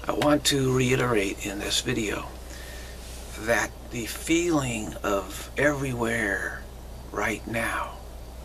I want to reiterate in this video that the feeling of everywhere right now,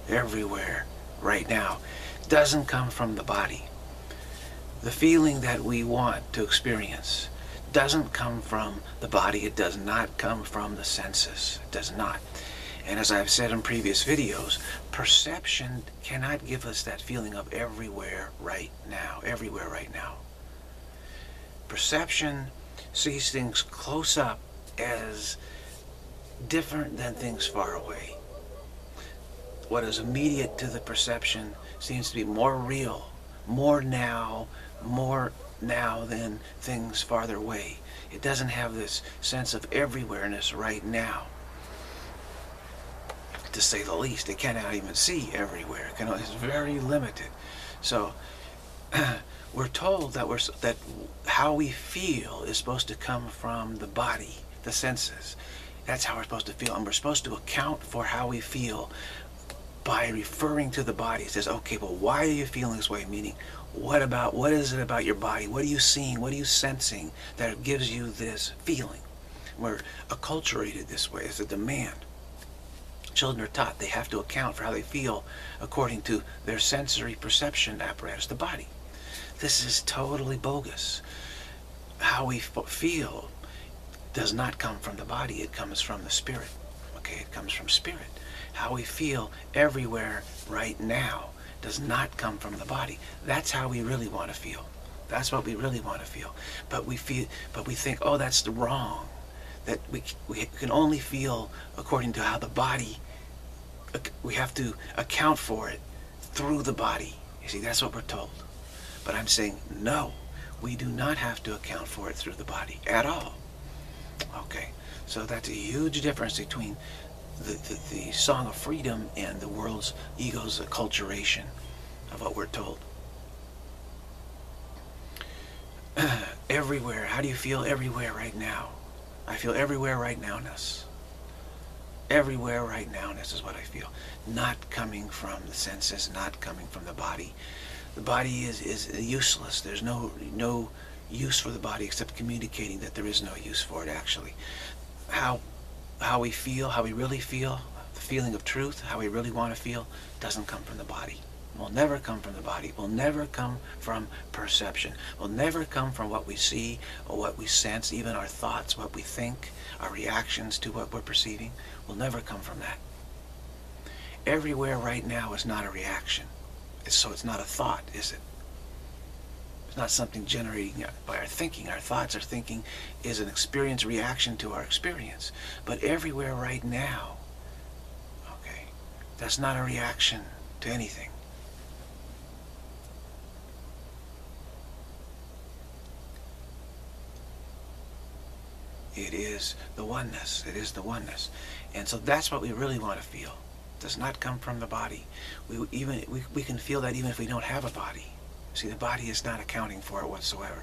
doesn't come from the body. The feeling that we want to experience doesn't come from the body. It does not come from the senses. It does not. And as I've said in previous videos, perception cannot give us that feeling of everywhere right now. Everywhere right now. Perception sees things close up as different than things far away. What is immediate to the perception seems to be more real, more now than things farther away. It doesn't have this sense of everywhereness right now, to say the least. It cannot even see everywhere. It's very limited. So we're told that how we feel is supposed to come from the body, the senses. That's how we're supposed to feel, and we're supposed to account for how we feel by referring to the body. It says, okay, but why are you feeling this way? Meaning, what is it about your body? What are you seeing? What are you sensing that gives you this feeling? We're acculturated this way. It's a demand. Children are taught they have to account for how they feel according to their sensory perception apparatus, the body. This is totally bogus. How we feel does not come from the body. It comes from the spirit. Okay, it comes from spirit. How we feel everywhere right now does not come from the body. That's how we really want to feel. That's what we really want to feel. But we think, oh, that's the wrong. That we can only feel according to how the body, we have to account for it through the body. You see, that's what we're told. But I'm saying, no, we do not have to account for it through the body at all. Okay, so that's a huge difference between the Song of Freedom and the world's ego's acculturation of what we're told. Everywhere. How do you feel everywhere right now? I feel everywhere right now-ness. Everywhere right now-ness is what I feel. Not coming from the senses, not coming from the body. The body is useless. There's no use for the body except communicating that there is no use for it actually. How we feel, how we really feel, the feeling of truth, how we really want to feel, doesn't come from the body. It will never come from the body. It will never come from perception. It will never come from what we see or what we sense, even our thoughts, what we think, our reactions to what we're perceiving, will never come from that. Everywhere right now is not a reaction. So it's not a thought, is it? It's not something generated by our thinking. Our thoughts, our thinking is an experience reaction to our experience. But everywhere right now, okay, that's not a reaction to anything. It is the oneness. It is the oneness. And so that's what we really want to feel. It does not come from the body. We can feel that even if we don't have a body. See, the body is not accounting for it whatsoever.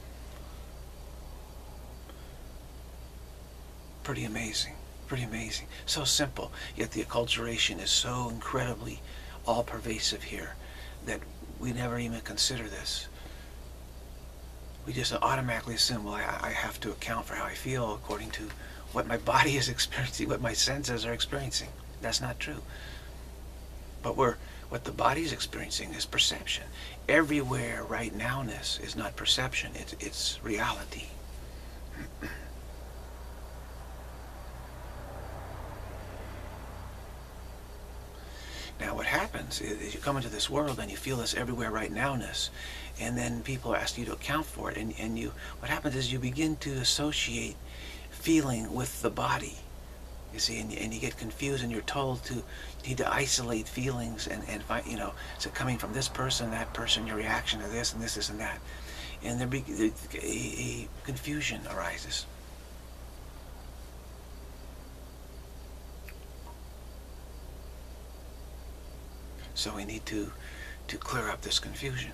Pretty amazing. Pretty amazing. So simple, yet the acculturation is so incredibly all-pervasive here that we never even consider this. We just automatically assume, well, I have to account for how I feel according to what my body is experiencing, what my senses are experiencing. That's not true. But what the body is experiencing is perception. Everywhere right now-ness is not perception, it's reality. Now what happens is you come into this world and you feel this everywhere right now-ness, and then people ask you to account for it, and what happens is you begin to associate feeling with the body. You see, and you get confused, and you're told you need to isolate feelings and find, so coming from this person, that person, your reaction to this and this and that, and a confusion arises. So we need to clear up this confusion.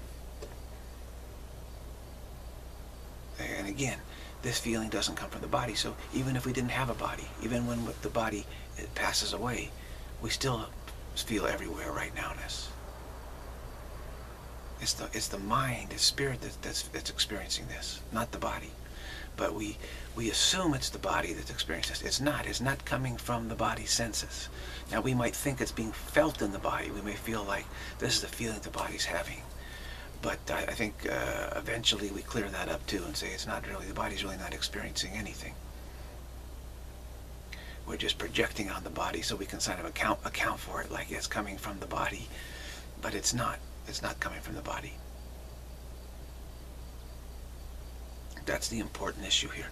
And again, this feeling doesn't come from the body. So even if we didn't have a body, even when the body passes away, we still feel everywhere right now-ness. It's the mind, it's spirit that's experiencing this, not the body. But we assume it's the body that's experiencing this. It's not. It's not coming from the body's senses. Now we might think it's being felt in the body. We may feel like this is the feeling the body's having. But I think eventually we clear that up too and say it's not really, the body's really not experiencing anything. We're just projecting on the body so we can kind of account for it like it's coming from the body. But it's not. It's not coming from the body. That's the important issue here.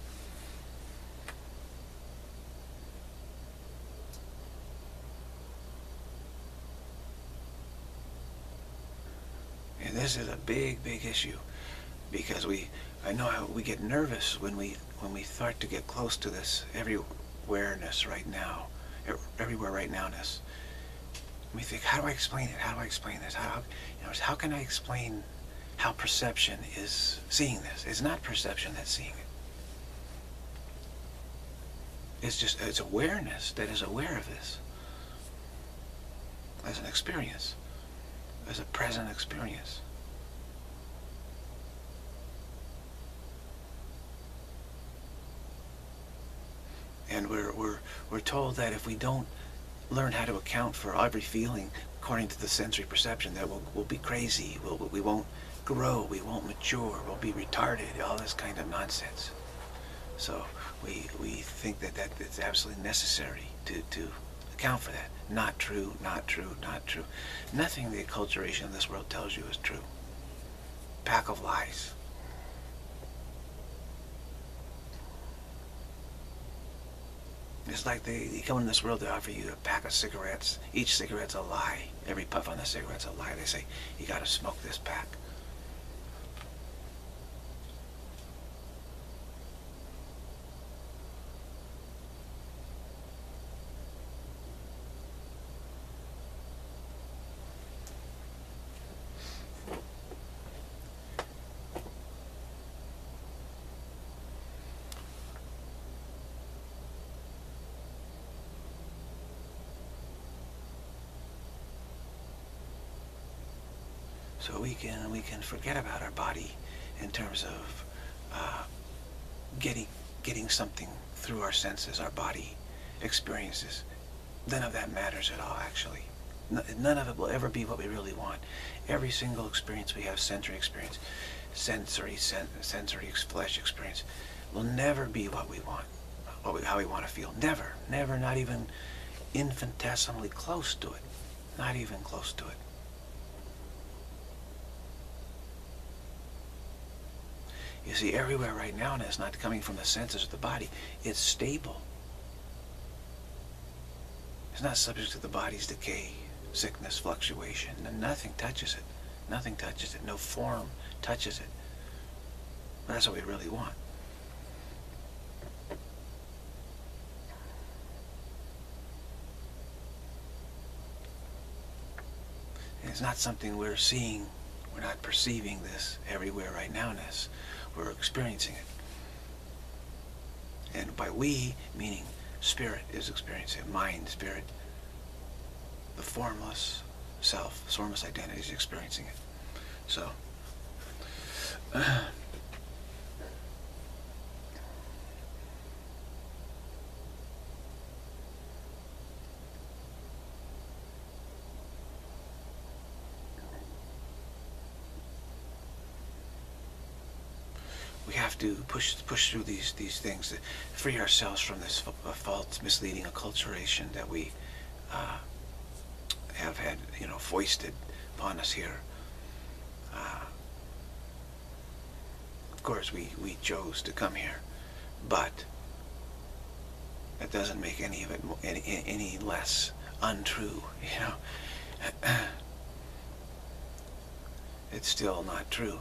And this is a big, big issue, because I know how we get nervous when we start to get close to this everywhere-ness right now, everywhere right now-ness. We think, how do I explain it? How do I explain this? How can I explain how perception is seeing this? It's not perception that's seeing it. It's awareness that is aware of this as an experience, as a present experience. And we're told that if we don't learn how to account for every feeling according to the sensory perception, that we'll be crazy, we won't grow, we won't mature, we'll be retarded, all this kind of nonsense. So we think that it's absolutely necessary to account for that. Not true, not true, not true. Nothing the acculturation of this world tells you is true. Pack of lies. It's like they come in this world, they offer you a pack of cigarettes. Each cigarette's a lie. Every puff on the cigarette's a lie. They say, you gotta smoke this pack. So we can forget about our body in terms of getting something through our senses, our body experiences. None of that matters at all, actually. None of it will ever be what we really want. Every single experience we have, sensory experience, sensory flesh experience, will never be what we want, how we want to feel. Never, never, not even infinitesimally close to it. Not even close to it. You see, everywhere right now, and it's not coming from the senses of the body. It's stable. It's not subject to the body's decay, sickness, fluctuation. And nothing touches it. Nothing touches it. No form touches it. That's what we really want. And it's not something we're seeing. We're not perceiving this everywhere right now-ness. We're experiencing it. And by we, meaning spirit is experiencing it. Mind, spirit, the formless self, formless identity is experiencing it. So, we have to push through these things to free ourselves from this false, misleading acculturation that we have had, foisted upon us here. Of course, we chose to come here, but that doesn't make any of it any less untrue. It's still not true.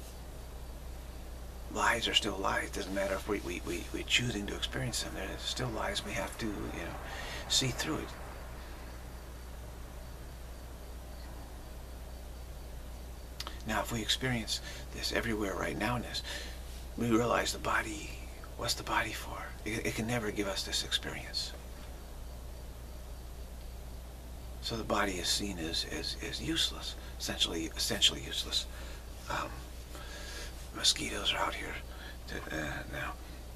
Lies are still lies. It doesn't matter if we're choosing to experience them. They're still lies. We have to, see through it. Now, if we experience this everywhere right now-ness, we realize the body, what's the body for? It can never give us this experience. So the body is seen as useless, essentially useless. Um, Mosquitoes are out here now.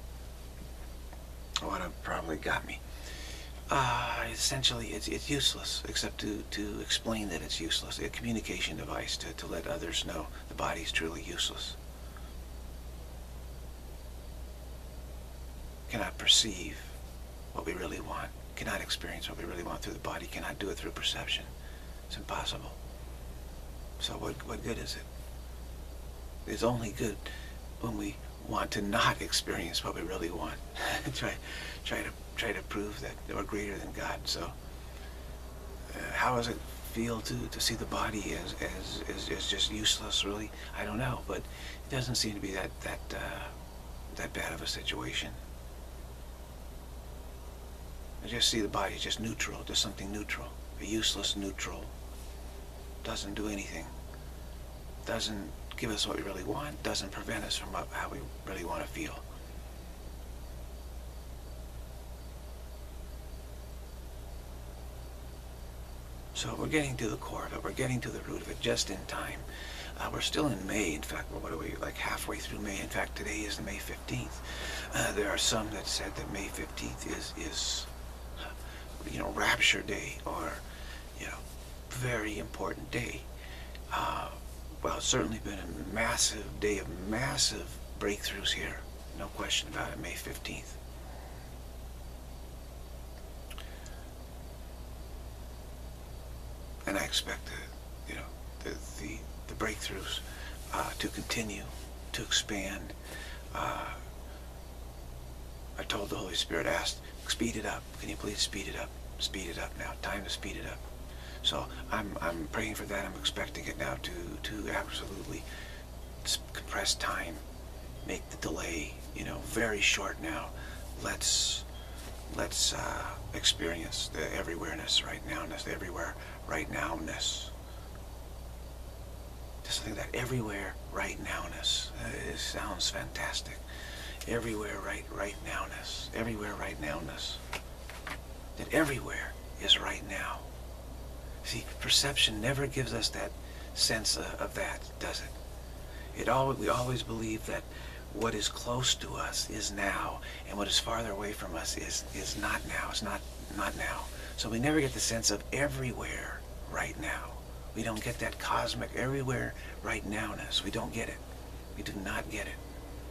What have probably got me. Essentially, it's useless, except to explain that it's useless. A communication device to let others know the body is truly useless. Cannot perceive what we really want. Cannot experience what we really want through the body. Cannot do it through perception. It's impossible. So what good is it? It's only good when we want to not experience what we really want. try to prove that we're greater than God. So how does it feel to see the body as just useless? Really, I don't know, but it doesn't seem to be that bad of a situation. I just see the body as just neutral, just something neutral, a useless neutral. Doesn't do anything. Doesn't give us what we really want. Doesn't prevent us from how we really want to feel. So we're getting to the core of it. We're getting to the root of it just in time. We're still in May. In fact, what are we, like halfway through May? In fact, today is May 15th. There are some that said that May 15th is Rapture Day, or, very important day. Well, it's certainly been a massive day of massive breakthroughs here. No question about it, May 15th. And I expect the breakthroughs to continue, to expand. I told the Holy Spirit, asked, speed it up. Can you please speed it up? Speed it up now. Time to speed it up. So I'm praying for that. I'm expecting it now to absolutely compress time, make the delay, very short now. Let's experience the everywhereness, right now-ness, the everywhere, right now-ness. Just think that everywhere, right now-ness. It sounds fantastic. Everywhere, right now-ness. Everywhere, right now-ness. That everywhere is right now. See, perception never gives us that sense of that, does it? We always believe that what is close to us is now, and what is farther away from us is not now. It's not now. So we never get the sense of everywhere right now. We don't get that cosmic everywhere right now-ness. We don't get it. We do not get it.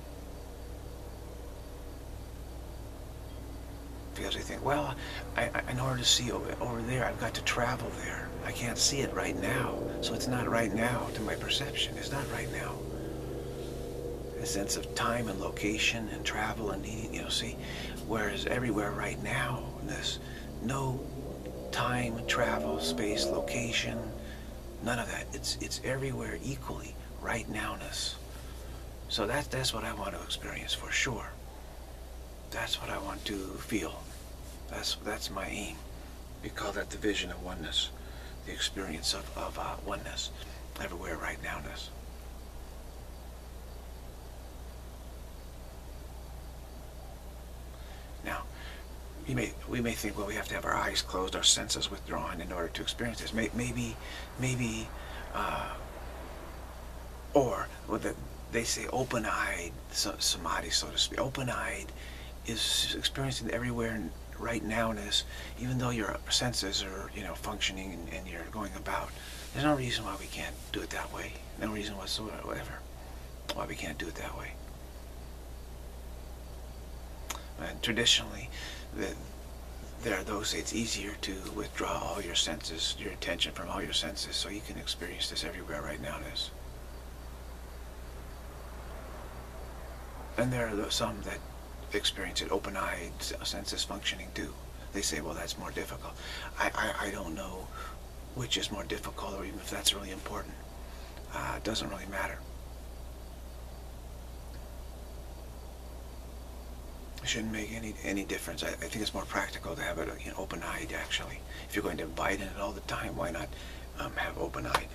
Because we think, well, in order to see over there, I've got to travel there. I can't see it right now, so it's not right now to my perception. It's not right now. A sense of time and location and travel and needing, see, whereas everywhere right now, this no time, travel, space, location, none of that. It's everywhere equally right now-ness. So that's what I want to experience for sure. That's what I want to feel. That's my aim. We call that the vision of oneness, the experience of oneness, everywhere right now-ness. Now, we may think, well, we have to have our eyes closed, our senses withdrawn in order to experience this. Maybe, or they say open-eyed samadhi, so to speak. Open-eyed is experiencing everywhere right now-ness, even though your senses are, functioning and you're going about. There's no reason why we can't do it that way. No reason whatsoever why we can't do it that way. And traditionally, there are those, it's easier to withdraw all your senses, your attention from all your senses, so you can experience this everywhere right now-ness. And there are some that experience it open-eyed, senses functioning too. They say, well, that's more difficult. I don't know which is more difficult, or even if that's really important. It doesn't really matter. It shouldn't make any difference. I think it's more practical to have it open-eyed, actually. If you're going to abide in it all the time, why not have open-eyed?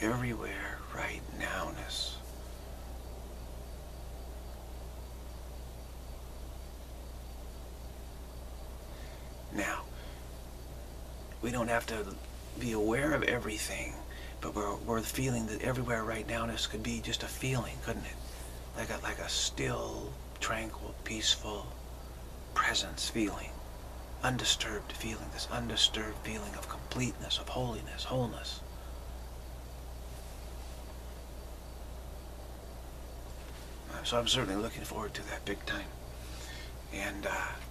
everywhere right now-ness. Now, we don't have to be aware of everything, but we're feeling that everywhere right now-ness could be just a feeling, couldn't it? Like a still, tranquil, peaceful presence feeling. Undisturbed feeling, this undisturbed feeling of completeness, of holiness, wholeness. So I'm certainly looking forward to that big time. And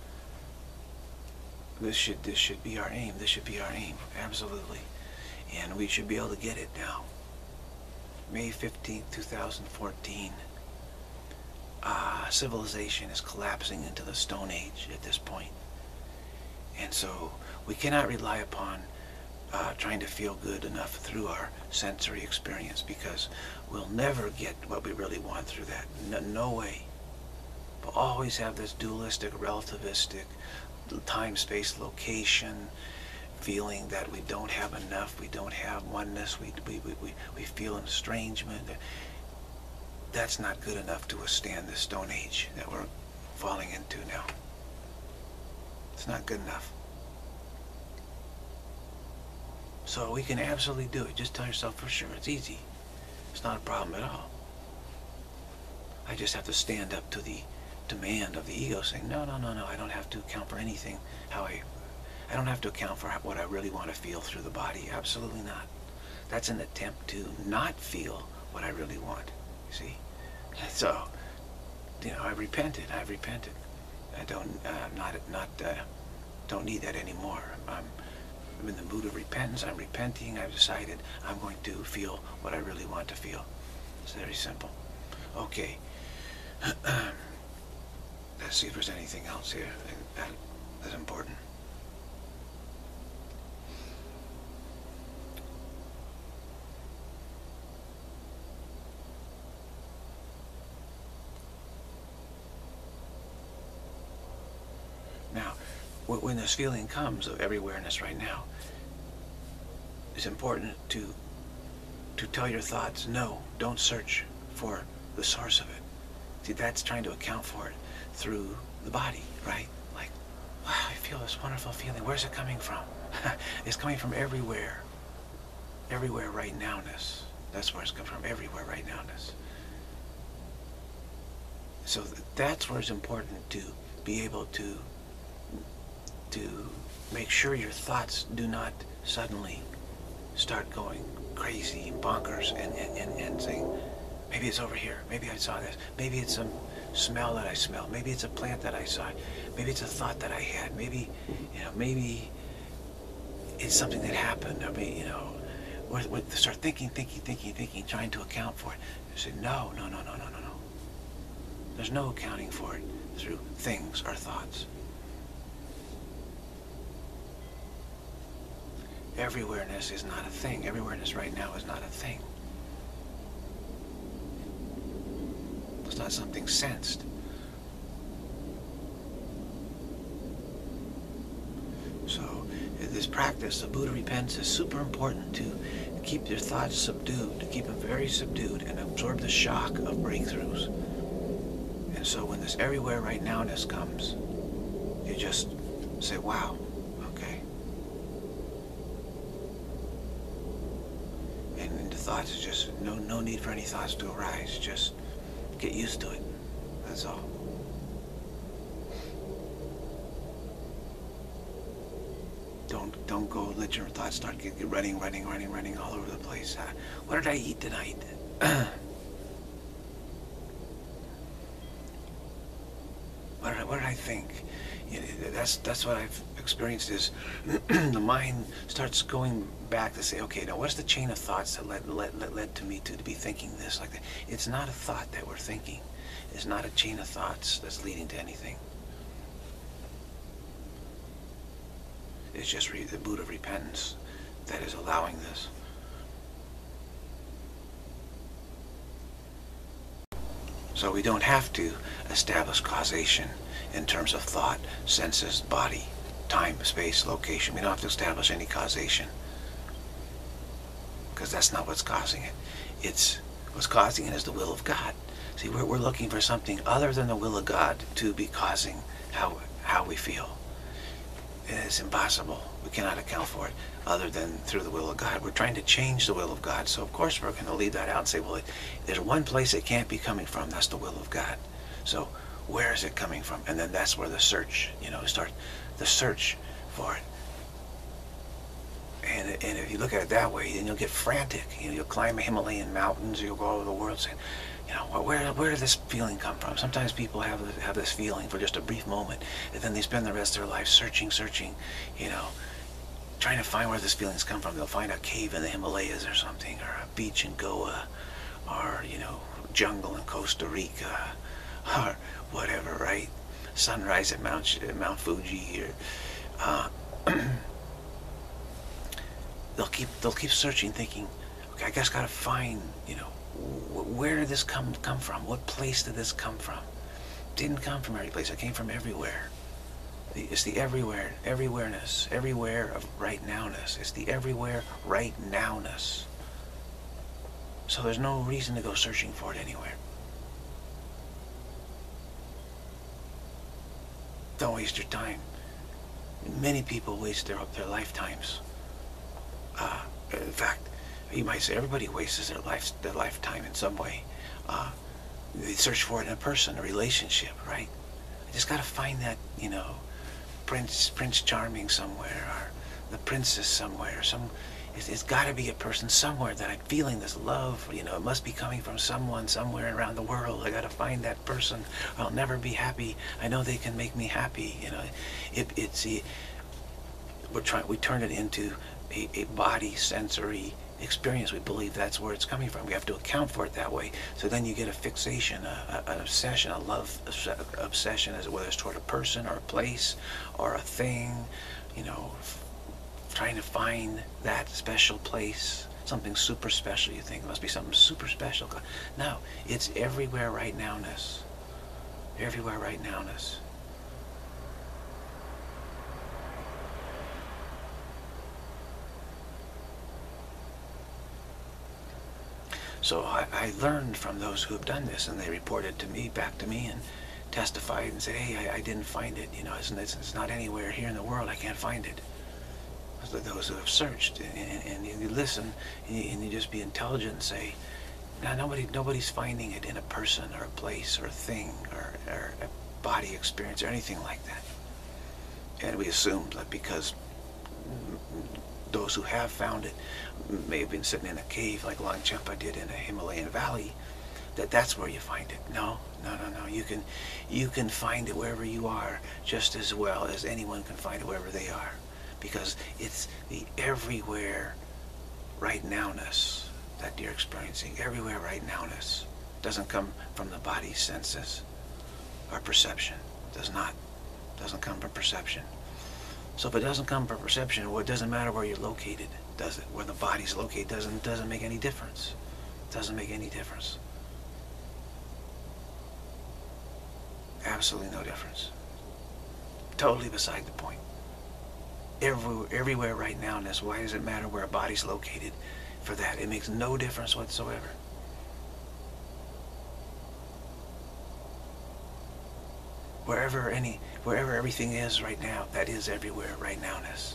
this should be our aim. This should be our aim, absolutely. And we should be able to get it now. May 15th, 2014. Civilization is collapsing into the Stone Age at this point. And so we cannot rely upon trying to feel good enough through our sensory experience, because we'll never get what we really want through that. No way. We'll always have this dualistic, relativistic, time, space, location feeling that we don't have enough, we don't have oneness, we feel an estrangement. That's not good enough to withstand this Stone Age that we're falling into now. It's not good enough. So we can absolutely do it. Just tell yourself for sure. It's easy. It's not a problem at all. I just have to stand up to the demand of the ego, saying, no, I don't have to account for anything. I don't have to account for what I really want to feel through the body. Absolutely not. That's an attempt to not feel what I really want. You see? So, I've repented. I don't need that anymore. I'm in the mood of repentance. I'm repenting. I've decided I'm going to feel what I really want to feel. It's very simple. Okay. Let's see if there's anything else here that's important. Now, when this feeling comes of everywhereness right now, it's important to tell your thoughts, no, don't search for the source of it. See, that's trying to account for it through the body, right? Like, wow, I feel this wonderful feeling. Where's it coming from? It's coming from everywhere. Everywhere right now-ness. That's where it's coming from, everywhere right now-ness. So that's where it's important to be able to make sure your thoughts do not suddenly start going crazy and bonkers and saying, maybe it's over here, maybe I saw this, maybe it's some smell that I smelled, maybe it's a plant that I saw, maybe it's a thought that I had, maybe it's something that happened. I mean, we start thinking, trying to account for it. You say, no. There's no accounting for it through things or thoughts. Everywhereness is not a thing. Everywhereness right now is not a thing. It's not something sensed. So this practice, the Buddha repentance, is super important to keep your thoughts subdued, to keep them very subdued and absorb the shock of breakthroughs. And so when this everywhere right now-ness comes, you just say, wow, okay. And the thoughts is just, no need for any thoughts to arise. Just get used to it. That's all. Don't go let your thoughts start get running all over the place. What did I eat tonight? What did I think? That's what I've experienced is the mind starts going back to say, okay, now what's the chain of thoughts that led to me to be thinking this like that? It's not a thought that we're thinking. It's not a chain of thoughts that's leading to anything. It's just the Buddha of repentance that is allowing this. So we don't have to establish causation in terms of thought, senses, body, time, space, location. We don't have to establish any causation. because that's not what's causing it. It's what's causing it is the will of God. See, we're looking for something other than the will of God to be causing how we feel. It's impossible. We cannot account for it other than through the will of God. We're trying to change the will of God, so of course we're going to leave that out and say, well, there's one place it can't be coming from. That's the will of God. So where is it coming from? And then that's where the search, start the search for it. And if you look at it that way, then you'll get frantic. You'll climb Himalayan mountains. You'll go over the world saying, where did this feeling come from? Sometimes people have this feeling for just a brief moment, and then they spend the rest of their life searching, trying to find where this feeling's come from. They'll find a cave in the Himalayas or something, or a beach in Goa, or jungle in Costa Rica, or whatever, right? Sunrise at Mount Fuji, or they'll keep searching, thinking, okay, I just gotta find, where did this come from? What place did this come from? It didn't come from every place. It came from everywhere. It's the everywhere-ness, everywhere of right now-ness. It's the everywhere right now-ness. So there's no reason to go searching for it anywhere. Don't waste your time. Many people waste their lifetimes. In fact, you might say everybody wastes their lifetime in some way. They search for it in a person, a relationship, right? I just got to find that, Prince Charming somewhere, or the princess somewhere. It's got to be a person somewhere that I'm feeling this love. It must be coming from someone somewhere around the world. I got to find that person, or I'll never be happy. I know they can make me happy. We turn it into a body sensory experience. We believe that's where it's coming from. We have to account for it that way. So then you get a fixation, an obsession, a love obsession, whether it's toward a person or a place or a thing, trying to find that special place, something super special. You think it must be something super special. No, it's everywhere right now-ness. Everywhere right now-ness. So I learned from those who have done this, and they reported back to me, and testified and said, hey, I didn't find it. It's not anywhere here in the world. I can't find it. Those who have searched, and you listen, and you just be intelligent and say, no, nobody's finding it in a person or a place or a thing or a body experience or anything like that. And we assume that because those who have found it may have been sitting in a cave like Longchenpa did in a Himalayan valley, that's where you find it. No. You can find it wherever you are just as well as anyone can find it wherever they are, because it's the everywhere right now-ness that you're experiencing. Everywhere right now-ness doesn't come from the body's senses or perception. Doesn't come from perception. So if it doesn't come from perception, well, it doesn't matter where you're located, does it? Where the body's located doesn't make any difference. It doesn't make any difference. Absolutely no difference. Totally beside the point. Everywhere right now-ness. Why does it matter where a body's located for that? It makes no difference whatsoever. Wherever everything is right now, that is everywhere right now-ness.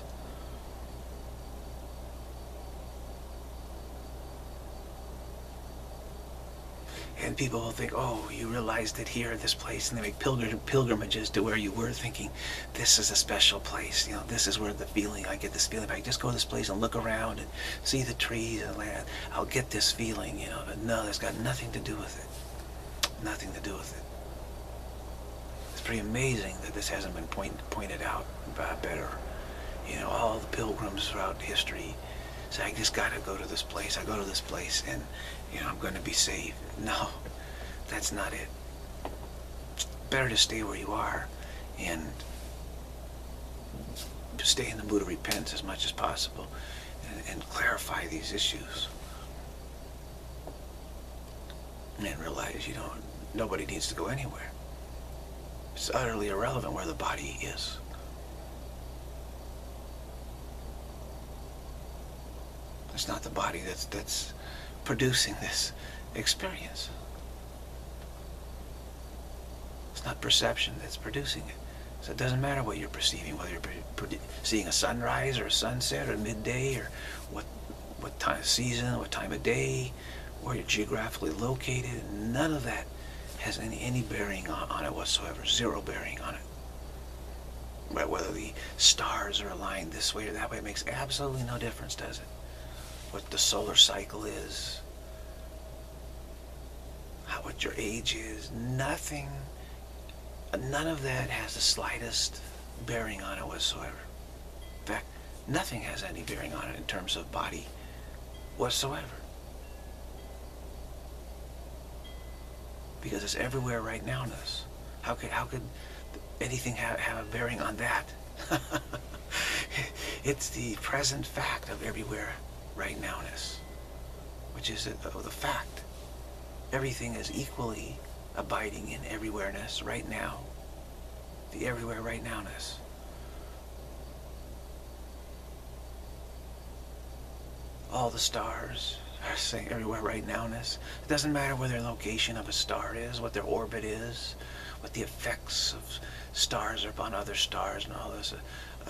And people will think, oh, you realized it here, this place, and they make pilgrimages to where you were, thinking, this is a special place. This is where I get this feeling. If I just go to this place and look around and see the trees and land, I'll get this feeling, But no, that's got nothing to do with it. Nothing to do with it. It's pretty amazing that this hasn't been pointed out better. All the pilgrims throughout history say, I just got to go to this place. I go to this place and, I'm going to be saved. No, that's not it. It's better to stay where you are and stay in the mood of repentance as much as possible and clarify these issues. And realize, nobody needs to go anywhere. It's utterly irrelevant where the body is. It's not the body that's producing this experience. It's not perception that's producing it. So it doesn't matter what you're perceiving, whether you're seeing a sunrise or a sunset or midday, or what time of season, what time of day, where you're geographically located. None of that has any bearing on it whatsoever. Zero bearing on it. Whether the stars are aligned this way or that way, it makes absolutely no difference, does it? What the solar cycle is, what your age is, nothing, none of that has the slightest bearing on it whatsoever. In fact, nothing has any bearing on it in terms of body whatsoever. Because it's everywhere right now-ness. How could anything have a bearing on that? It's the present fact of everywhere right now-ness, which is the fact. Everything is equally abiding in everywhere-ness right now. The everywhere right now-ness. All the stars are saying everywhere right now-ness. It doesn't matter where their location of a star is, what their orbit is, what the effects of stars are upon other stars and all this.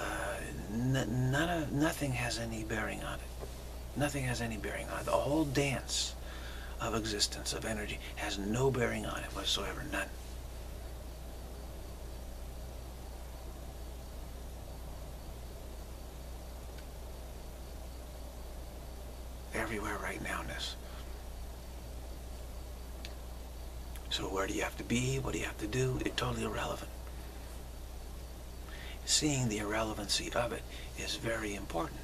Nothing has any bearing on it. Nothing has any bearing on it. The whole dance of existence, of energy, has no bearing on it whatsoever. None. Everywhere right now-ness. So where do you have to be? What do you have to do? It's totally irrelevant. Seeing the irrelevancy of it is very important.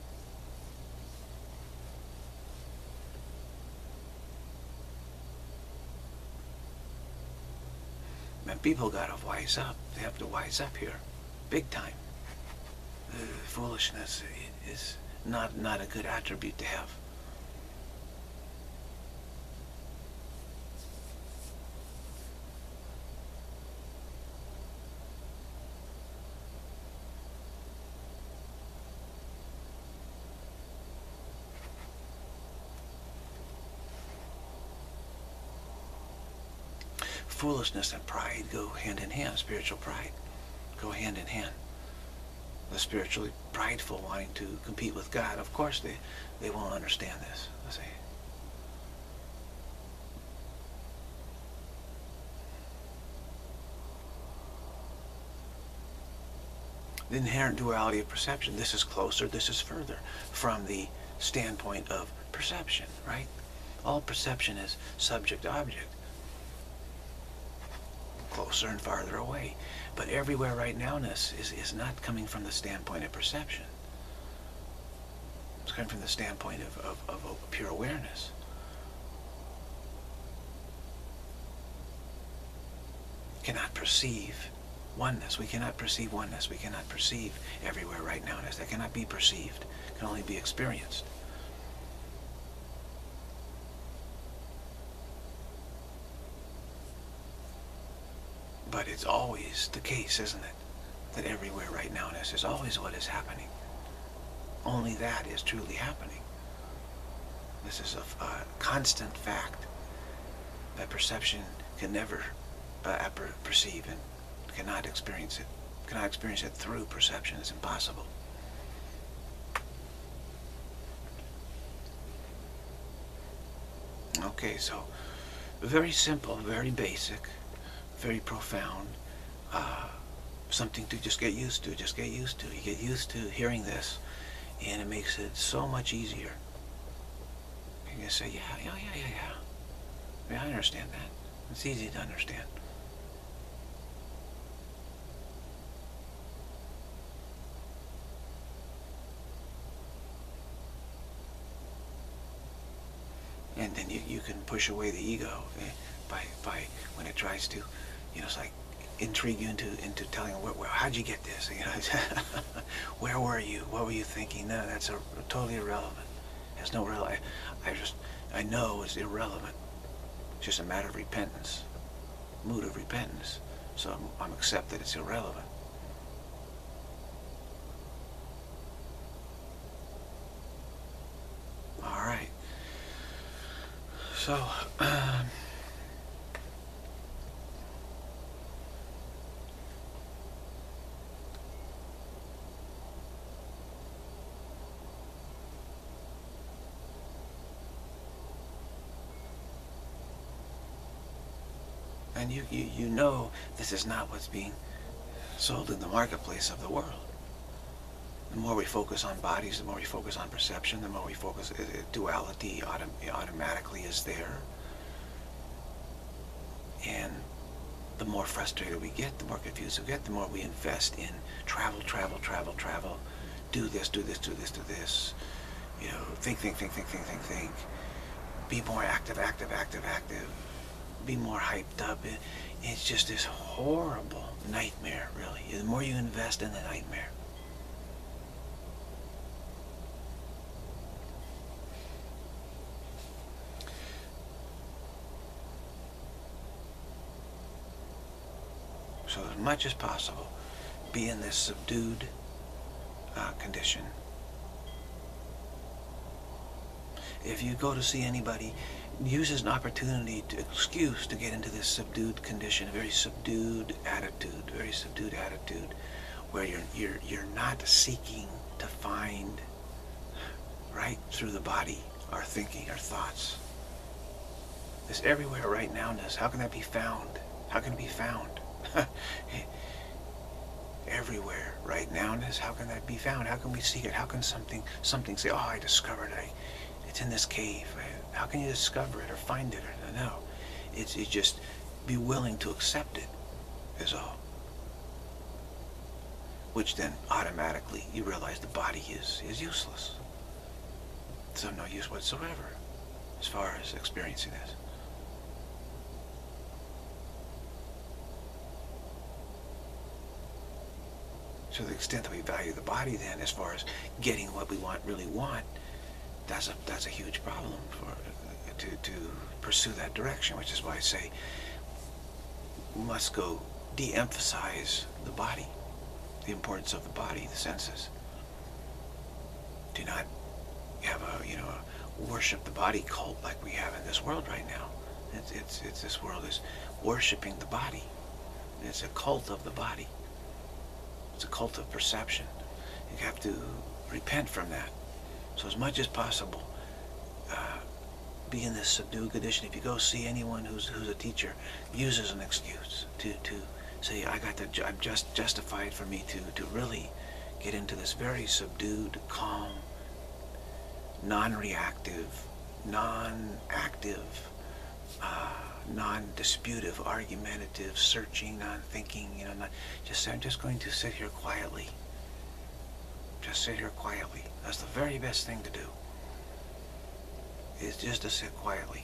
And people gotta wise up. They have to wise up here, big time. Foolishness is not a good attribute to have. Foolishness and pride go hand in hand. Spiritual pride go hand in hand. The spiritually prideful wanting to compete with God, of course they won't understand this. Let's see. The inherent duality of perception. This is closer, this is further from the standpoint of perception, right? All perception is subject-object. Closer and farther away. But everywhere right now-ness is not coming from the standpoint of perception. It's coming from the standpoint of pure awareness. Cannot perceive oneness. We cannot perceive oneness. We cannot perceive everywhere right now-ness. That cannot be perceived. It can only be experienced. But it's always the case, isn't it? That everywhere right now-ness is always what is happening. Only that is truly happening. This is a constant fact that perception can never perceive and cannot experience it. Cannot experience it through perception. It's impossible. Okay, so very simple, very basic, very profound, something to just get used to. Just get used to. You get used to hearing this, and it makes it so much easier. You can say, yeah, I understand that. It's easy to understand. And then you can push away the ego by when it tries to, it's like intrigue you into telling them, how'd you get this? Where were you? What were you thinking? No, that's totally irrelevant. There's no real. I know it's irrelevant. It's just a matter of repentance, mood of repentance. So I'm accept that it's irrelevant. So, and you know this is not what's being sold in the marketplace of the world. The more we focus on bodies, the more we focus on perception, the more we focus, duality automatically is there. And the more frustrated we get, the more confused we get, the more we invest in travel, travel, travel, travel, do this, do this, do this, do this, you know, think, be more active, active, active, active, be more hyped up. It's just this horrible nightmare, really. The more you invest in the nightmare. So as much as possible, be in this subdued condition. If you go to see anybody, use as an opportunity, to excuse to get into this subdued condition, a very subdued attitude, where you're not seeking to find right through the body, our thinking, our thoughts. It's everywhere, right now-ness. How can that be found? How can it be found? Everywhere, right now-ness. How can that be found? How can we seek it? How can something say, oh, I discovered it. It's in this cave. How can you discover it or find it? Or no. It's just be willing to accept it is all. Which then automatically you realize the body is useless. It's of no use whatsoever as far as experiencing this. To the extent that we value the body, then, as far as getting what we really want, that's a huge problem to pursue that direction. Which is why I say we must go de-emphasize the body, the importance of the body, the senses. Do not have a worship the body cult like we have in this world right now. It's this world is worshiping the body. It's a cult of the body. It's a cult of perception. You have to repent from that. So as much as possible, be in this subdued condition. If you go see anyone who's a teacher, use as an excuse to say, I'm just justified for me to really get into this very subdued, calm, non-reactive, non-active, non-disputive, argumentative, searching, non-thinking, not just say, I'm just going to sit here quietly. Just sit here quietly. That's the very best thing to do, is just to sit quietly.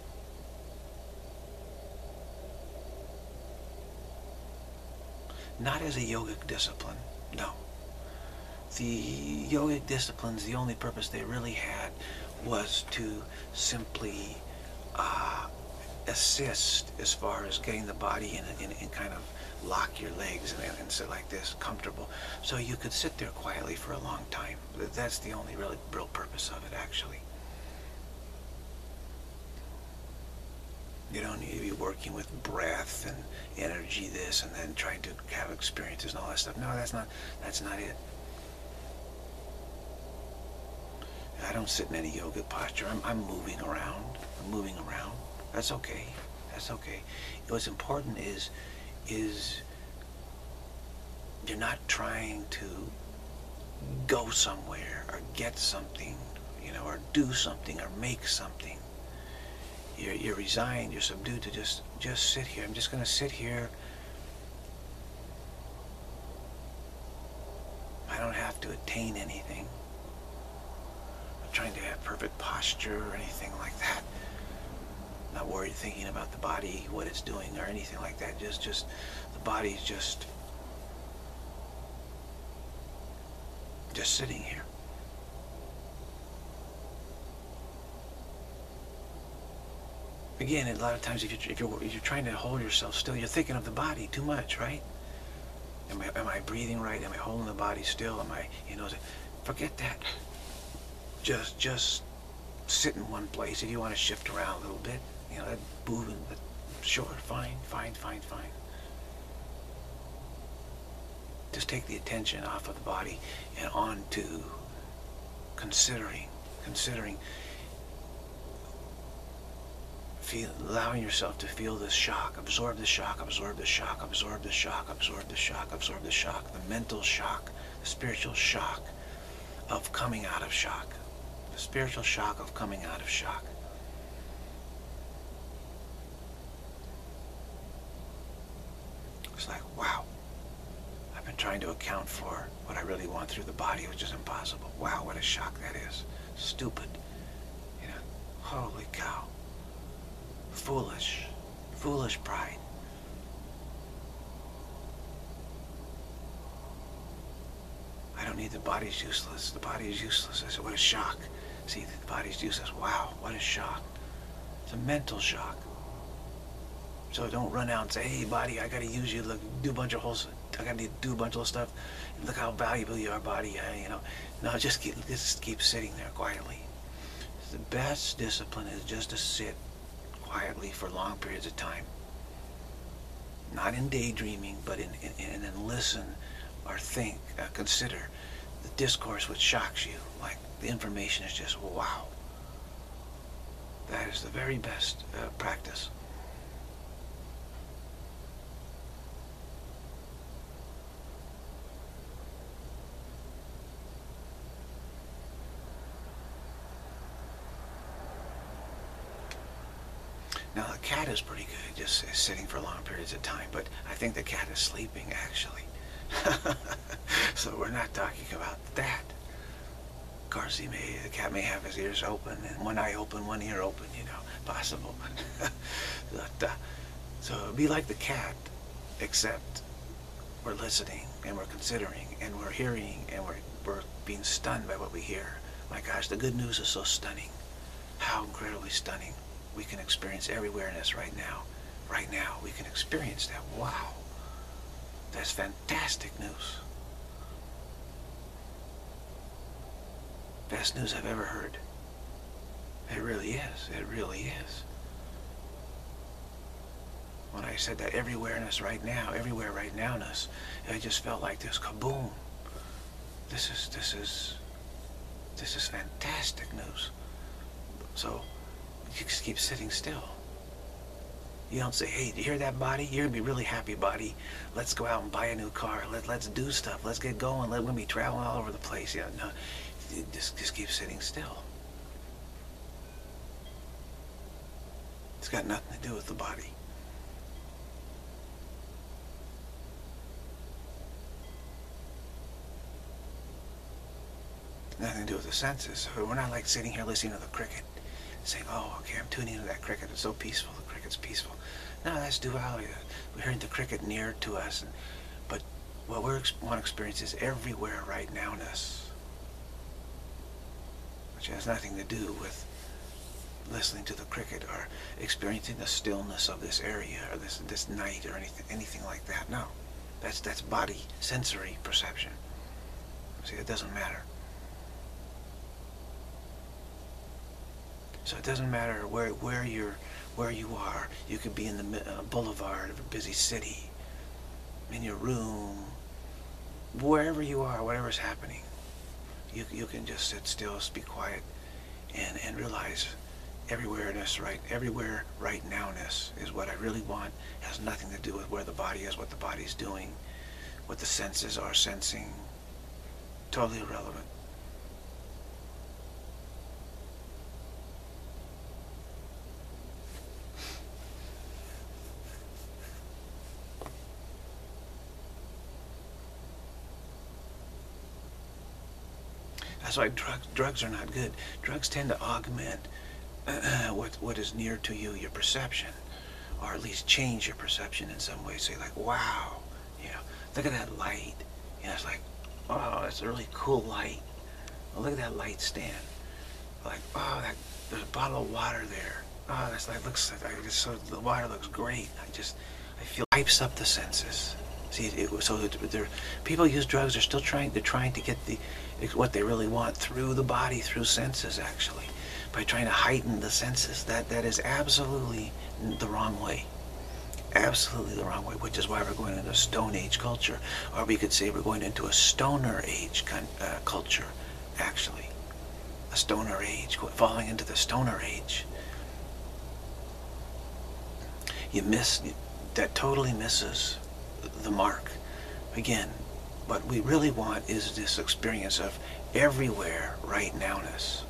Not as a yogic discipline, no. The yogic disciplines, the only purpose they really had was to simply assist as far as getting the body in kind of lock your legs and sit like this, comfortable, so you could sit there quietly for a long time. That's the only real purpose of it, actually. You don't need to be working with breath and energy, this, and then trying to have experiences and all that stuff. No, that's not it. I don't sit in any yoga posture. I'm moving around. That's okay. What's important is you're not trying to go somewhere or get something, or do something or make something. You're resigned, you're subdued to just sit here. I'm just going to sit here. I don't have to attain anything. I'm not trying to have perfect posture or anything like that. Not worried thinking about the body, what it's doing, or anything like that. Just the body's just sitting here. Again, a lot of times if you're trying to hold yourself still, you're thinking of the body too much, right? Am I breathing right? Am I holding the body still? Am I, forget that. Just sit in one place. If you want to shift around a little bit, you know, that moving, sure, fine. Just take the attention off of the body and on to considering, allowing yourself to feel this shock, absorb the shock, absorb the shock, absorb the shock, absorb the shock, absorb the shock, the mental shock, the spiritual shock of coming out of shock, the spiritual shock of coming out of shock. It's like, wow, I've been trying to account for what I really want through the body, which is impossible. Wow, what a shock that is. Stupid. You know, holy cow. Foolish pride. I don't need the body's useless. The body is useless. I said, what a shock. See, the body's useless. Wow, what a shock. It's a mental shock. So don't run out and say, hey, body, I gotta use you. Look, do a bunch of whole, I gotta do a bunch of stuff. Look how valuable you are, body. You know, no, just keep sitting there quietly. The best discipline is just to sit quietly for long periods of time. Not in daydreaming, but in listen or think, consider the discourse which shocks you. Like the information is just, wow. That is the very best practice. Now the cat is pretty good, just sitting for long periods of time, but I think the cat is sleeping actually. So we're not talking about that. Of course, the cat may have his ears open, and one eye open, one ear open, you know, possible. But, so it'd be like the cat, except we're listening, and we're considering, and we're hearing, and we're being stunned by what we hear. My gosh, the good news is so stunning. How incredibly stunning. We can experience everywhere-ness right now. Right now, we can experience that. Wow. That's fantastic news. Best news I've ever heard. It really is. It really is. When I said that everywhere-ness right now, everywhere right now-ness, I just felt like this kaboom. This is fantastic news. So, you just keep sitting still. You don't say, hey, do you hear that, body? You're going to be really happy, body. Let's go out and buy a new car. Let's do stuff. Let's get going. We're going to be traveling all over the place. Yeah, no, just keep sitting still. It's got nothing to do with the body. Nothing to do with the senses. So we're not like sitting here listening to the cricket, saying, oh, okay, I'm tuning into that cricket. It's so peaceful. The cricket's peaceful. No, that's duality. We're hearing the cricket near to us. But what we want to experience is everywhere right now-ness, which has nothing to do with listening to the cricket or experiencing the stillness of this area or this night or anything like that. No, that's body sensory perception. See, it doesn't matter. So it doesn't matter where you are. You could be in the boulevard of a busy city, in your room, wherever you are, whatever's happening. You can just sit still, be quiet, and realize everywhere right now-ness is what I really want. It has nothing to do with where the body is, what the body's doing, what the senses are sensing. Totally irrelevant. That's why drugs are not good. Drugs tend to augment what is near to you, your perception, or at least change your perception in some way. Say like, wow, you know, look at that light. You know, it's like, oh, that's a really cool light. Oh, look at that light stand. Like, oh, there's a bottle of water there. Oh, that's like so the water looks great. I feel hypes up the senses. See, people use drugs. They're trying to get what they really want through the body, through senses, actually. by trying to heighten the senses. That is absolutely the wrong way. Absolutely the wrong way, which is why we're going into a Stone Age culture. Or we could say we're going into a Stoner Age culture, actually. A Stoner Age, falling into the Stoner Age. That totally misses the mark. Again, what we really want is this experience of everywhere right now-ness.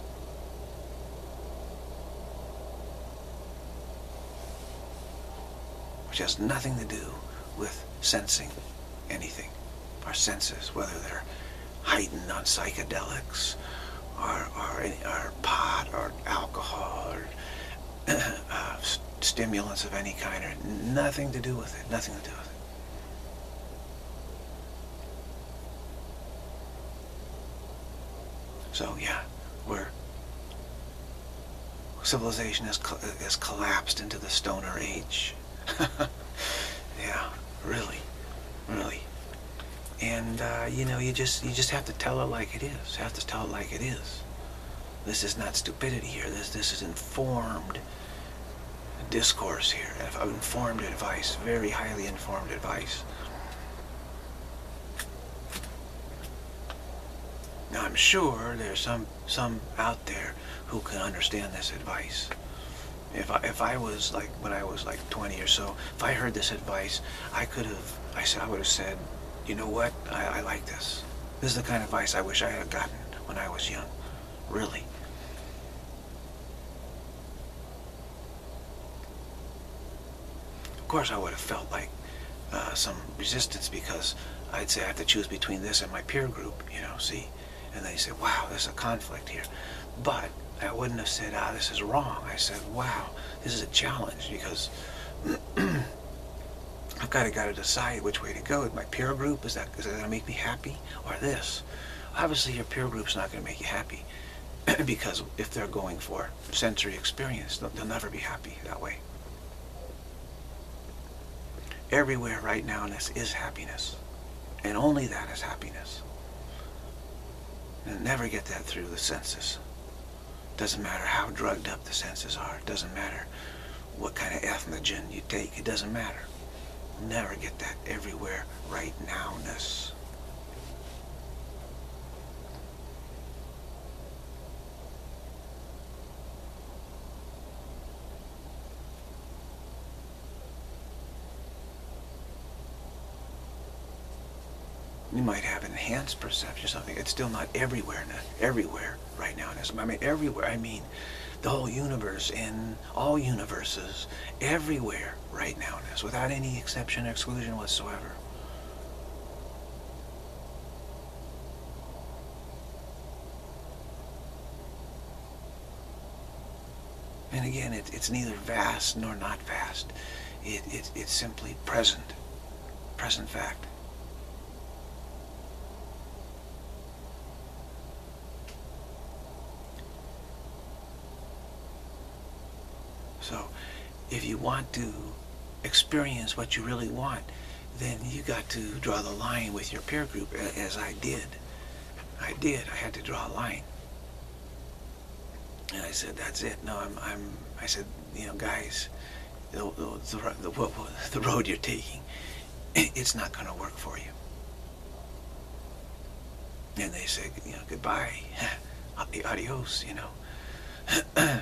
Which has nothing to do with sensing anything. Our senses, whether they're heightened on psychedelics, or pot, or alcohol, or stimulants of any kind, or nothing to do with it. Nothing to do with it. So yeah, civilization has collapsed into the Stoner Age. Yeah, really, really. And you know, you just have to tell it like it is. You have to tell it like it is. This is not stupidity here. This is informed discourse here. Informed advice, very highly informed advice. Now I'm sure there's some out there who can understand this advice. If I was like, when I was like 20 or so, if I heard this advice, I would have said, you know what, I like this. This is the kind of advice I wish I had gotten when I was young. Really. Of course I would have felt like some resistance, because I'd say I have to choose between this and my peer group, you know, see? And they say, wow, there's a conflict here. But I wouldn't have said, this is wrong. I said, wow, this is a challenge, because I've got to decide which way to go. My peer group, is that going to make me happy? Or this? Obviously, your peer group's not going to make you happy, because if they're going for sensory experience, they'll never be happy that way. Everywhere right now-ness is happiness, and only that is happiness. And never get that through the senses. Doesn't matter how drugged up the senses are. It doesn't matter what kind of ethnogen you take. It doesn't matter. Never get that everywhere right now-ness. You might have enhanced perception or something. It's still not everywhere right now-ness. I mean everywhere. I mean the whole universe and all universes, everywhere right now-ness, without any exception or exclusion whatsoever. And again, it's neither vast nor not vast. It's simply present fact. So, if you want to experience what you really want, then you got to draw the line with your peer group, as I did. I had to draw a line. And I said, that's it. No, I said, you know, guys, the road you're taking, it's not going to work for you. And they said, you know, goodbye, adios, you know.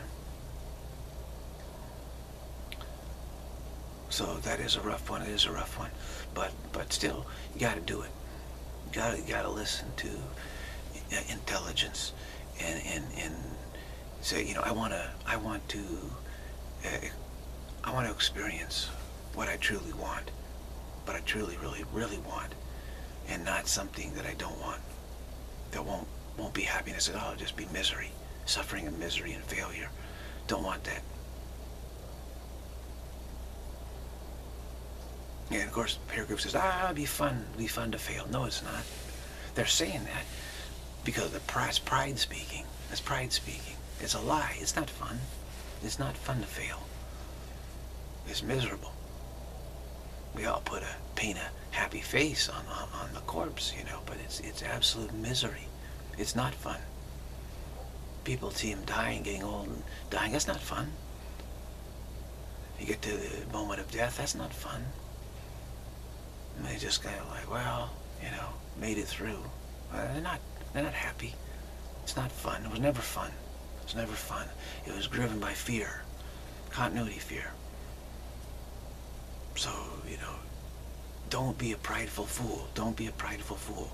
So that is a rough one. It is a rough one, but still, you got to do it. You got to listen to intelligence, and say, you know, I want to experience what I truly want, what I truly, really want, and not something that I don't want. That won't be happiness at all. It'll just be misery, suffering and misery and failure. Don't want that. And of course, peer group says, it'll be fun to fail. No, it's not. They're saying that because the pride speaking. It's pride speaking. It's a lie. It's not fun. It's not fun to fail. It's miserable. We all paint a happy face on the corpse, you know, but it's absolute misery. It's not fun. people see him dying, getting old and dying. That's not fun. You get to the moment of death, that's not fun. And they just kind of like, well, you know, made it through. They're not happy. It's not fun. It was never fun. It was never fun. It was driven by fear, continuity fear. So, you know, don't be a prideful fool. Don't be a prideful fool.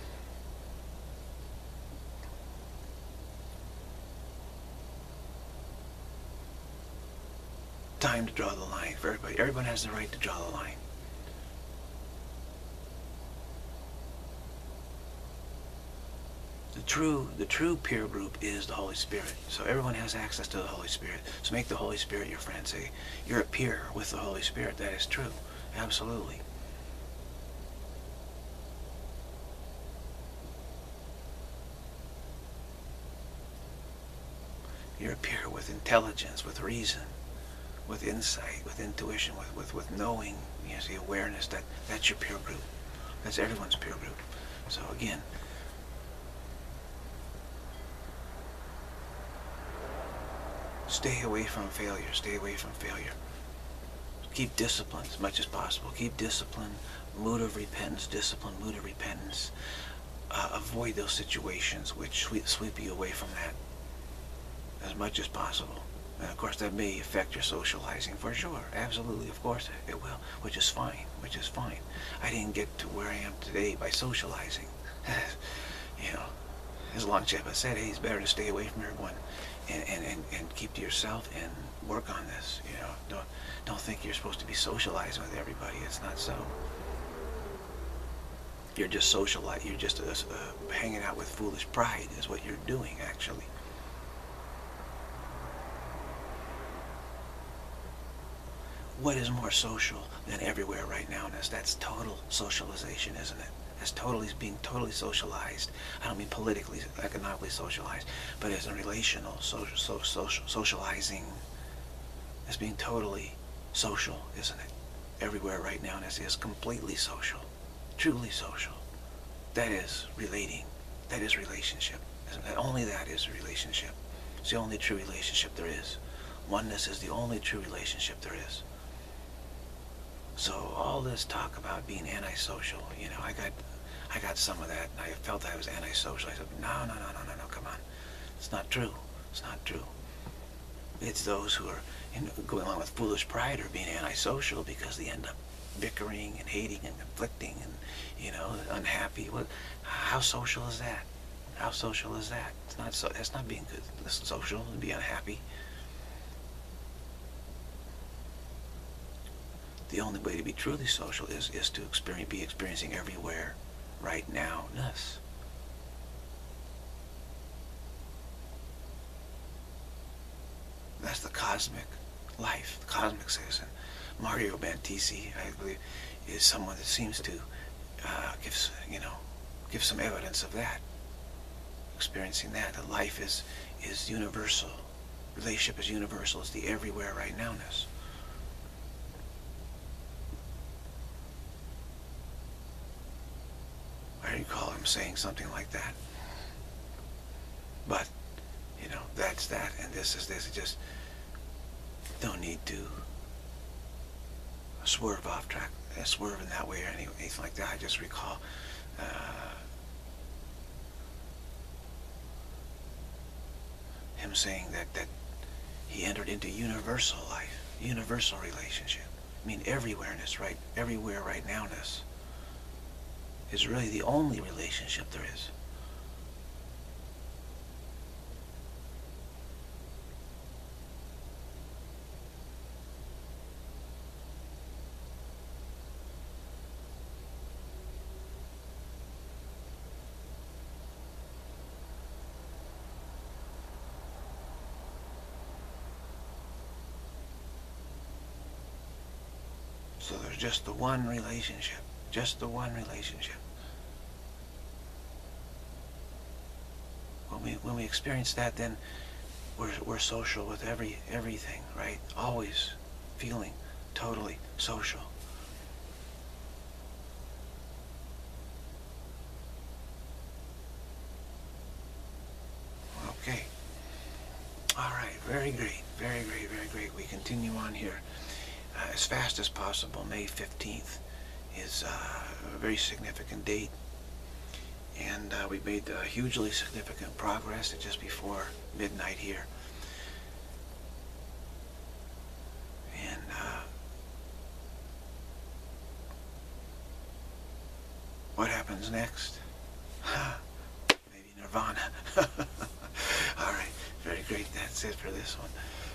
Time to draw the line for everybody. Everyone has the right to draw the line. The true peer group is the Holy Spirit. So everyone has access to the Holy Spirit. So make the Holy Spirit your friend. Say, you're a peer with the Holy Spirit. That is true. Absolutely. You're a peer with intelligence, with reason, with insight, with intuition, with knowing, you know, the awareness that that's your peer group. That's everyone's peer group. So again, stay away from failure. Stay away from failure. Keep discipline as much as possible. Keep discipline, mood of repentance, discipline, mood of repentance. Avoid those situations which sweep you away from that as much as possible. And of course that may affect your socializing for sure. Absolutely, of course it will, which is fine, which is fine. I didn't get to where I am today by socializing. You know, as Longship has said, hey, it's better to stay away from everyone and keep to yourself and work on this. You know, don't think you're supposed to be socializing with everybody. It's not so. You're just socializing. You're just hanging out with foolish pride is what you're doing, actually. What is more social than everywhere right now-ness? That's total socialization, isn't it? That's being totally socialized. I don't mean politically, economically socialized, but as a relational, socializing. It's being totally social, isn't it? Everywhere right now-ness is completely social, truly social. That is relating. That is relationship. Isn't it? Only that is a relationship. It's the only true relationship there is. Oneness is the only true relationship there is. So all this talk about being antisocial, you know, I got some of that, and I felt I was antisocial. I said, no, come on. It's not true. It's not true. It's those who are going along with foolish pride or being antisocial because they end up bickering and hating and conflicting and, you know, unhappy. Well, how social is that? How social is that? It's not so. That's not being good. It's social to be unhappy. The only way to be truly social is to be experiencing everywhere right now-ness. That's the cosmic life, the cosmic citizen. Mario Bantisi, I believe, is someone that seems to give some evidence of that, experiencing that life is universal, relationship is universal. It's the everywhere right now-ness. I recall him saying something like that. But, you know, that's that, and this is this. Just don't need to swerve off track, swerve in that way or anything like that. I just recall him saying that he entered into universal life, universal relationship. I mean, everywhere-ness, right? Everywhere right now-ness is really the only relationship there is. So there's just the one relationship. Just the one relationship. When we experience that, then we're social with everything, right? Always feeling totally social. Okay. All right, very great, very great, very great. We continue on here as fast as possible. May 15th is a very significant date, and we made hugely significant progress at just before midnight here. And what happens next? Maybe nirvana. All right, very great. That's it for this one.